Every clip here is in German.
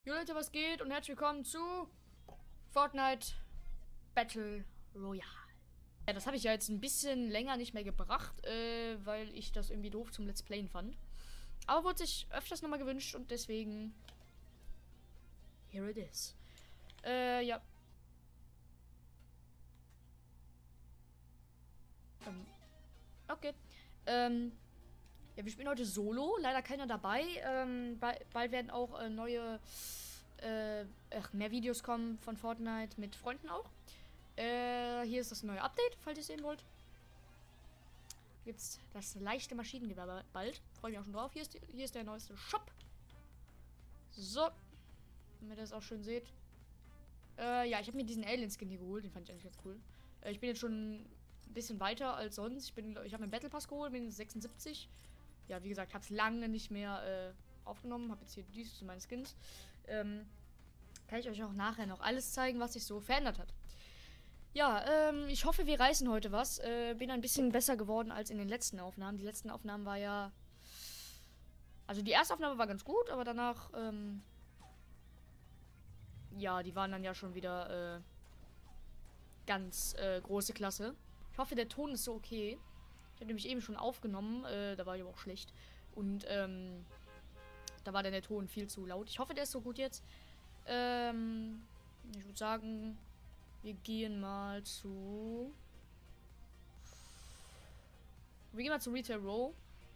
Jo Leute, was geht und herzlich willkommen zu Fortnite Battle Royale. Ja, das habe ich ja jetzt ein bisschen länger nicht mehr gebracht, weil ich das irgendwie doof zum Let's Playen fand. Aber wurde sich öfters nochmal gewünscht und deswegen here it is. Ja. Okay. Ja, wir spielen heute Solo. Leider keiner dabei. Bald werden auch mehr Videos kommen von Fortnite mit Freunden auch. Hier ist das neue Update, falls ihr es sehen wollt. Gibt's das leichte Maschinengewehr bald. Freue mich auch schon drauf. Hier ist der neueste Shop. So. Damit ihr das auch schön seht. Ja, ich habe mir diesen Alien-Skin hier geholt. Den fand ich eigentlich ganz cool. Ich bin jetzt schon ein bisschen weiter als sonst. Ich habe mir Battle Pass geholt, bin 76. Ja, wie gesagt, habe es lange nicht mehr aufgenommen. Habe jetzt hier dies zu meinen Skins. Kann ich euch auch nachher noch alles zeigen, was sich so verändert hat. Ja, ich hoffe, wir reißen heute was. Bin ein bisschen besser geworden als in den letzten Aufnahmen. Die letzten Aufnahmen war ja... Also die erste Aufnahme war ganz gut, aber danach... ja, die waren dann ja schon wieder ganz große Klasse. Ich hoffe, der Ton ist so okay. Ich habe nämlich eben schon aufgenommen, da war ich aber auch schlecht. Und da war dann der Ton viel zu laut. Ich hoffe, der ist so gut jetzt. Ich würde sagen, wir gehen mal zu... Wir gehen mal zu Retail Row.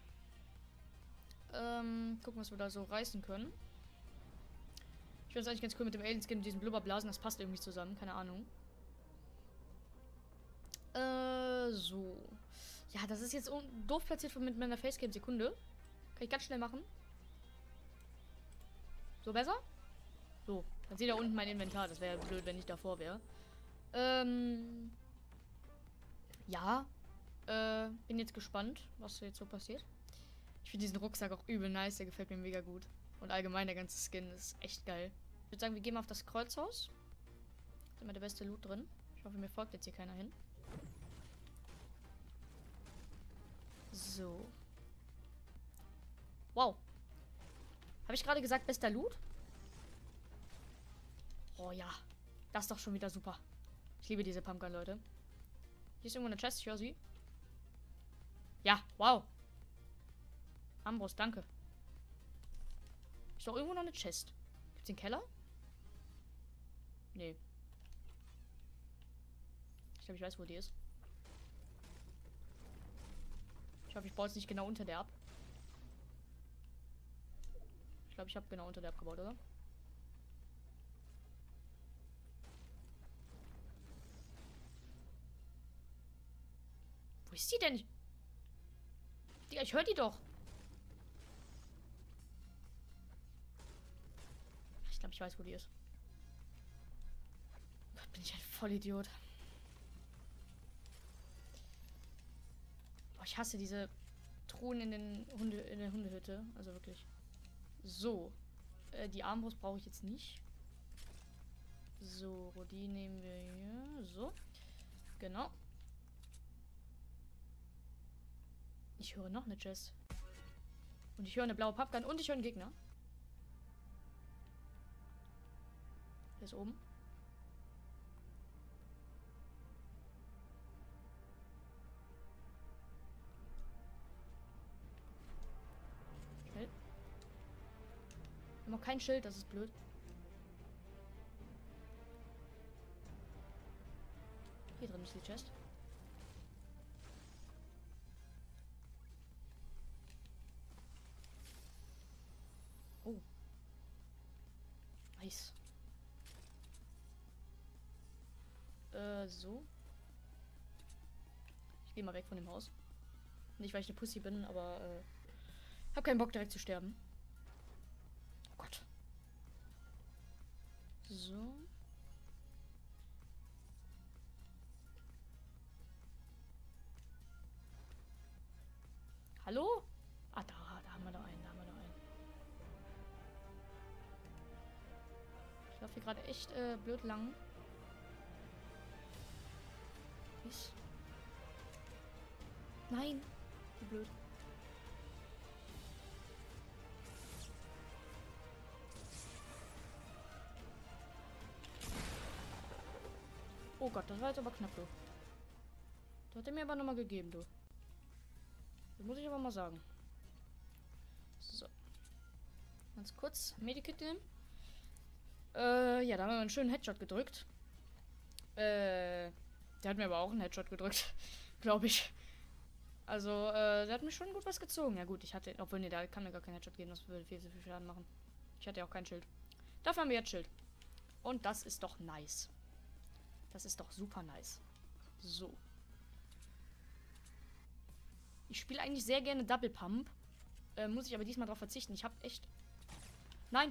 Gucken, was wir da so reißen können. Ich finde es eigentlich ganz cool mit dem Alien-Skin und diesen Blubberblasen. Das passt irgendwie zusammen. Keine Ahnung. So. Ja, das ist jetzt doof platziert mit meiner Facecam. Sekunde. Kann ich ganz schnell machen. So besser? So. Dann seht ihr unten mein Inventar. Das wäre blöd, wenn ich davor wäre. Ja. Bin jetzt gespannt, was jetzt so passiert. Ich finde diesen Rucksack auch übel nice. Der gefällt mir mega gut. Und allgemein der ganze Skin ist echt geil. Ich würde sagen, wir gehen mal auf das Kreuzhaus. Da ist immer der beste Loot drin. Ich hoffe, mir folgt jetzt hier keiner hin. So. Wow. Habe ich gerade gesagt, bester Loot? Oh ja. Das ist doch schon wieder super. Ich liebe diese Pumpgun, Leute. Hier ist irgendwo eine Chest, ich höre sie. Ja, wow. Ambrose, danke. Ist doch irgendwo noch eine Chest. Gibt's den Keller? Nee. Ich glaube, ich weiß, wo die ist. Ich hoffe, ich baue jetzt nicht genau unter der ab. Ich glaube, ich habe genau unter der abgebaut, oder? Wo ist die denn? Digga, ich höre die doch. Ich glaube, ich weiß, wo die ist. Gott, bin ich ein Vollidiot. Boah, ich hasse diese Truhen in der Hundehütte. Also wirklich. So. Die Armbrust brauche ich jetzt nicht. So, die nehmen wir hier. So. Genau. Ich höre noch eine Chest. Und ich höre eine blaue Pumpgun und ich höre einen Gegner. Der ist oben. Schnell. Wir haben auch kein Schild, das ist blöd. Hier drin ist die Chest. Oh. Nice. So. Ich gehe mal weg von dem Haus. Nicht, weil ich eine Pussy bin, aber hab keinen Bock direkt zu sterben. Oh Gott. So. Hallo? Ah, da haben wir noch einen, Ich laufe hier gerade echt blöd lang. Ich. Nein. Wie blöd. Oh Gott, das war jetzt aber knapp, du. Das hat er mir aber nochmal gegeben, du. Das muss ich aber mal sagen. So. Ganz kurz. Medikit nehmen. Ja, da haben wir einen schönen Headshot gedrückt. Der hat mir aber auch einen Headshot gedrückt. Glaube ich. Also, der hat mir schon gut was gezogen. Ja gut, ich hatte... Obwohl, nee, da kann mir gar kein Headshot geben. Das würde viel zu viel Schaden machen. Ich hatte ja auch kein Schild. Dafür haben wir jetzt Schild. Und das ist doch nice. Das ist doch super nice. So. Ich spiele eigentlich sehr gerne Double Pump. Muss ich aber diesmal darauf verzichten. Ich habe echt... Nein!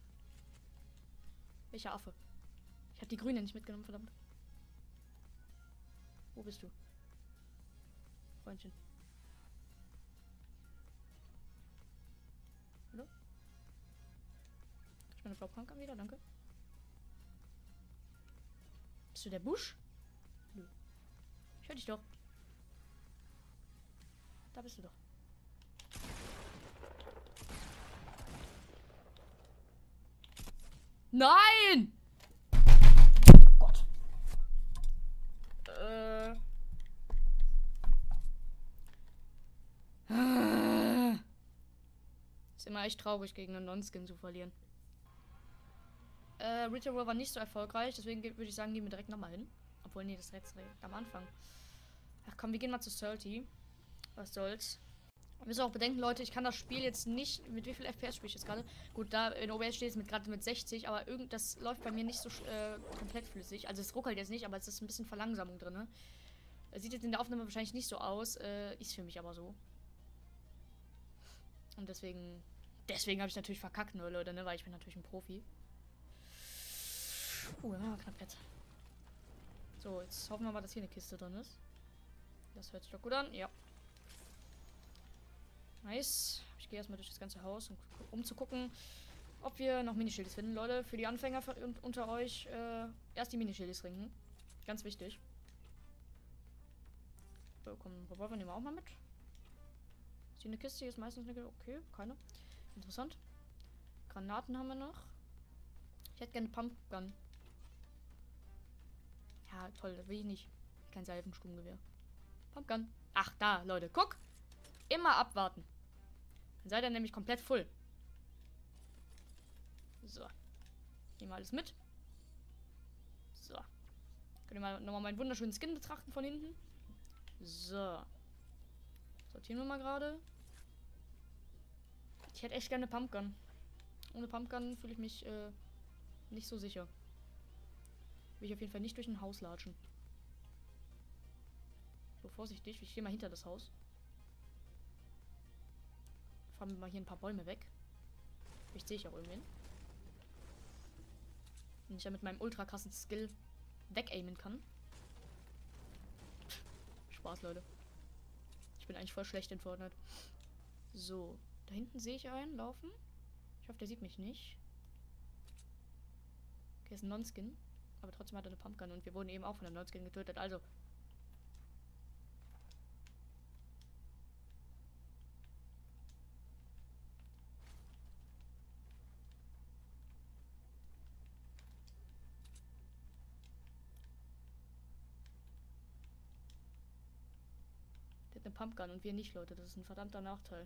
Welcher Affe? Ich habe die Grüne nicht mitgenommen, verdammt. Wo bist du? Freundchen. Hallo? Ich meine Blaupunk wieder, danke. Bist du der Busch? Nö. Ich höre dich doch. Da bist du doch. Nein! Oh Gott. Ist immer echt traurig, gegen einen Non-Skin zu verlieren. Ritual war nicht so erfolgreich, deswegen würde ich sagen, gehen wir direkt nochmal hin. Obwohl, nee, das ist jetzt direkt am Anfang. Ach komm, wir gehen mal zu Salty. Was soll's. Ihr müsst auch bedenken, Leute, ich kann das Spiel jetzt nicht... Mit wie viel FPS spiele ich jetzt gerade? Gut, da in OBS steht es gerade mit 60, aber das läuft bei mir nicht so komplett flüssig. Also es ruckelt jetzt nicht, aber es ist ein bisschen Verlangsamung drin. Ne? Sieht jetzt in der Aufnahme wahrscheinlich nicht so aus, ist für mich aber so. Und deswegen habe ich natürlich verkackt, ne, Leute, ne, weil ich bin natürlich ein Profi. Ja, knapp jetzt. So, jetzt hoffen wir mal, dass hier eine Kiste drin ist. Das hört sich doch gut an, ja. Nice. Ich gehe erstmal durch das ganze Haus, um zu gucken, ob wir noch Minischildis finden. Leute, für die Anfänger unter euch, erst die Minischildis trinken. Ganz wichtig. So, komm, Revolver nehmen wir auch mal mit. Ist hier eine Kiste? Hier ist meistens eine... Okay, keine. Interessant. Granaten haben wir noch. Ich hätte gerne Pumpgun. Ja, toll, das will ich nicht. Kein Seifensturmgewehr. Pumpgun. Ach, da, Leute, guck! Immer abwarten. Dann seid ihr nämlich komplett voll. So. Nehmen wir alles mit. So. Könnt ihr mal nochmal meinen wunderschönen Skin betrachten von hinten. So. Sortieren wir mal gerade. Ich hätte echt gerne Pumpgun. Ohne Pumpgun fühle ich mich nicht so sicher. Will ich auf jeden Fall nicht durch ein Haus latschen. So, vorsichtig. Ich gehe mal hinter das Haus. Fahren wir mal hier ein paar Bäume weg. Ich sehe ich auch irgendwen. Wenn ich ja mit meinem ultra krassen Skill wegaimen kann. Spaß, Leute. Ich bin eigentlich voll schlecht in Fortnite. So. Da hinten sehe ich einen laufen. Ich hoffe, der sieht mich nicht. Okay, ist ein Non-Skin. Aber trotzdem hat er eine Pumpgun und wir wurden eben auch von einem Non-Skin getötet. Also. Der hat eine Pumpgun und wir nicht, Leute. Das ist ein verdammter Nachteil.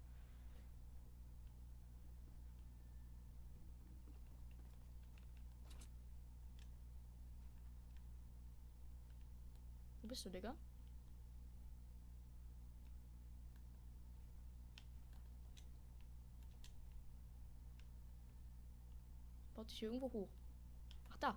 Wo bist du, Digga? Baut sich hier irgendwo hoch. Ach, da.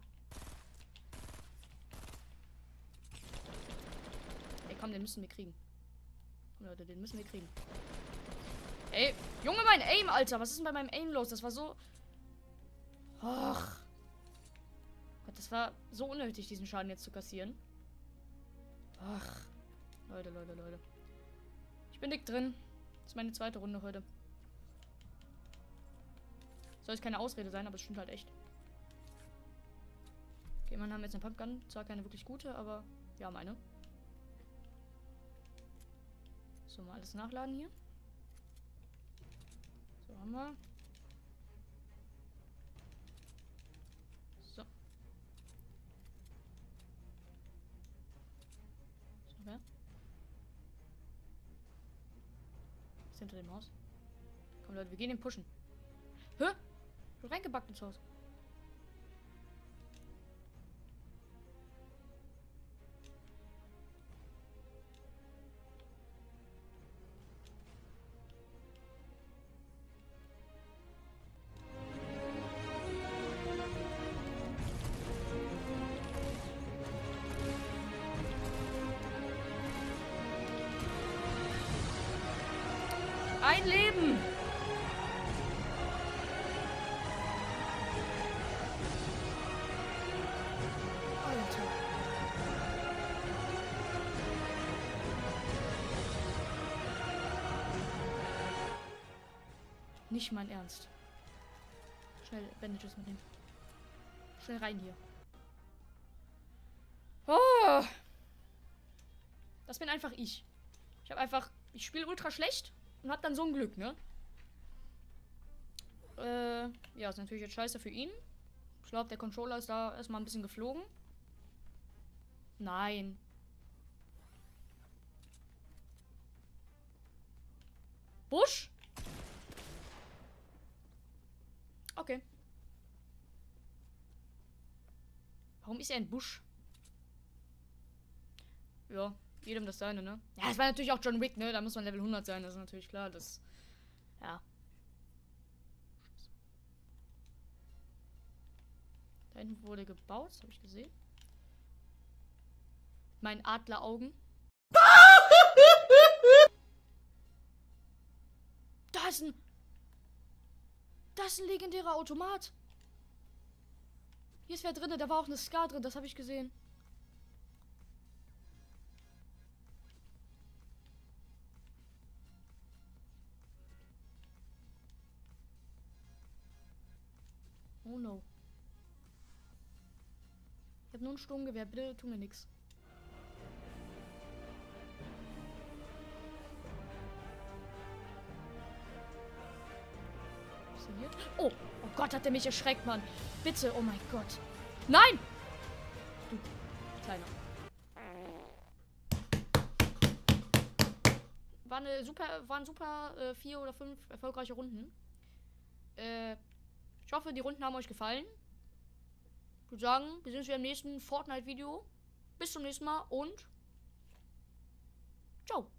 Ey, komm, den müssen wir kriegen. Komm, Leute, den müssen wir kriegen. Ey, Junge, mein Aim, Alter. Was ist denn bei meinem Aim los? Das war so... Ach. Gott, das war so unnötig, diesen Schaden jetzt zu kassieren. Ach. Leute, Leute, Leute. Ich bin dick drin. Das ist meine zweite Runde heute. Soll jetzt keine Ausrede sein, aber es stimmt halt echt. Okay, man haben jetzt eine Pumpgun. Zwar keine wirklich gute, aber wir haben eine. So, mal alles nachladen hier. So, haben wir. So. Ist hinter dem Haus. Komm, Leute, wir gehen den pushen. Hä? Du reingebackt ins Haus. Ein Leben! Alter. Nicht mein Ernst. Schnell Bandages mitnehmen. Schnell rein hier. Oh! Das bin einfach ich. Ich spiele ultra schlecht. Und hat dann so ein Glück, ne? Ja, ist natürlich jetzt scheiße für ihn. Ich glaube, der Controller ist da erstmal ein bisschen geflogen. Nein. Busch? Okay. Warum ist er ein Busch? Ja. Jedem das seine, ne? Ja, es war natürlich auch John Wick, ne? Da muss man Level 100 sein, das ist natürlich klar, das... Ja. Da hinten wurde gebaut, das habe ich gesehen. Mein Adleraugen. Da ist ein... Das ist ein legendärer Automat. Hier ist wer drin, da war auch eine Scar drin, das habe ich gesehen. Oh no. Ich habe nur ein Sturmgewehr. Bitte tu mir nix. Was ist denn hier? Oh! Oh Gott, hat der mich erschreckt, Mann. Bitte, oh mein Gott. Nein! Du, Kleiner. Waren super 4 oder 5 erfolgreiche Runden. Ich hoffe, die Runden haben euch gefallen. Ich würde sagen, wir sehen uns wieder im nächsten Fortnite-Video. Bis zum nächsten Mal und ciao.